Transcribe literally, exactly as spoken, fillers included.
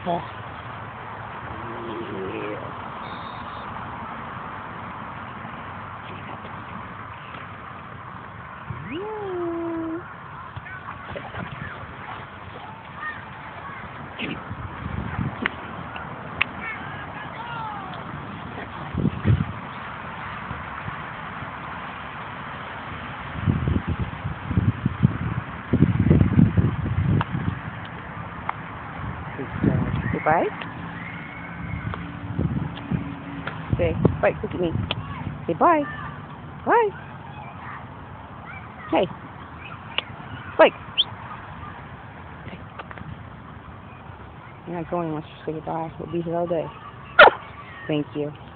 paw. Say bye. Say bye. Look at me. Say bye. Bye. Hey. Bye. You're not going unless you say goodbye. We'll be here all day. Thank you.